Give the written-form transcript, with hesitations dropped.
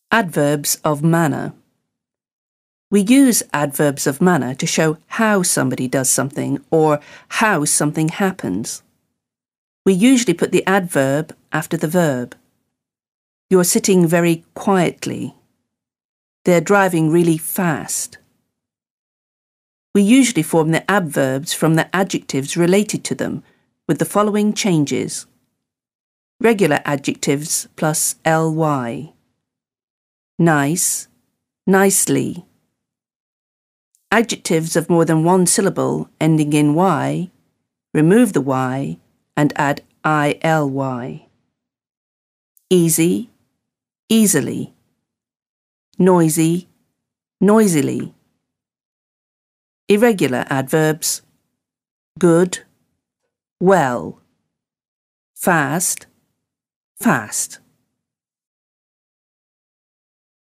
Adverbs of manner. We use adverbs of manner to show how somebody does something or how something happens. We usually put the adverb after the verb. You're sitting very quietly. They're driving really fast. We usually form the adverbs from the adjectives related to them with the following changes. Regular adjectives plus ly. Nice, nicely. Adjectives of more than one syllable ending in y, remove the y and add ILY. Easy, easily. Noisy, noisily. Irregular adverbs: good, well. Fast, fast.